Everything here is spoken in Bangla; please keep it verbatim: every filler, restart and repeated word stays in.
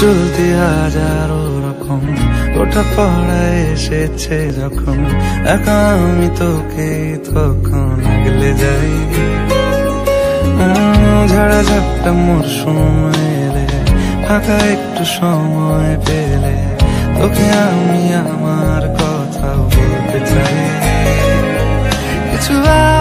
চলতি হাজারো রকম ওটা পড়ায় এসেছে যখন একা আমি তোকে তখন আগলে যাই। ঝাড়া ঝাপটা মরশুম এলে ফাঁকা একটু সময় পেলে তোকে আমি আমার কথা বলতে চাই। কিছু